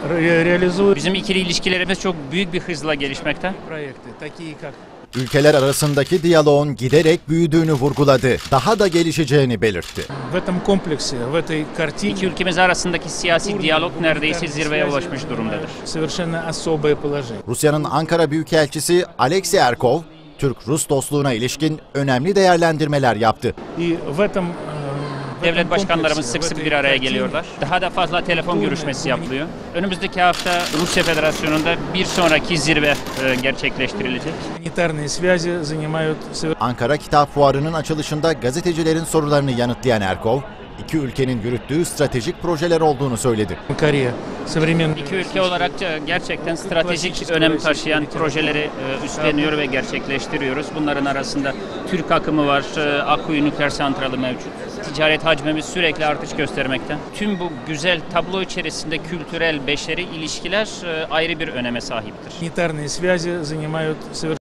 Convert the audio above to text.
реализуют Bizim ikili ilişkilerimiz çok büyük bir hızla gelişmekte. проекты, такие как Ülkeler arasındaki diyaloğun giderek büyüdüğünü vurguladı. Daha da gelişeceğini belirtti. в этом комплексе, в этой İki картине ülkemiz arasındaki siyasi diyalog neredeyse zirveye ulaşmış durumdadır. совершенно особое положение. Rusya'nın Ankara Büyükelçisi Alexey Erkov, Türk-Rus dostluğuna ilişkin önemli değerlendirmeler yaptı. И в этом Devlet başkanlarımız комплексе, sık в sık этой bir araya картине geliyorlar. Daha da fazla telefon görüşmesi yapılıyor. Önümüzdeki hafta Rusya Federasyonu'nda bir sonraki zirve gerçekleştirilecek. гуманитарные связи занимают Ankara Kitap Fuarı'nın açılışında gazetecilerin sorularını yanıtlayan Erkov, iki ülkenin yürüttüğü stratejik projeler olduğunu söyledi. Kорея. Современные İki ülke olarak gerçekten stratejik önem taşıyan projeleri üstleniyor ve gerçekleştiriyoruz. Bunların arasında Türk akımı var, Akkuyu Nükleer Santralı mevcut. Ticaret hacmimiz sürekli artış göstermekte. Tüm bu güzel tablo içerisinde kültürel, beşeri ilişkiler ayrı bir öneme sahiptir. гуманитарные связи занимают совершенно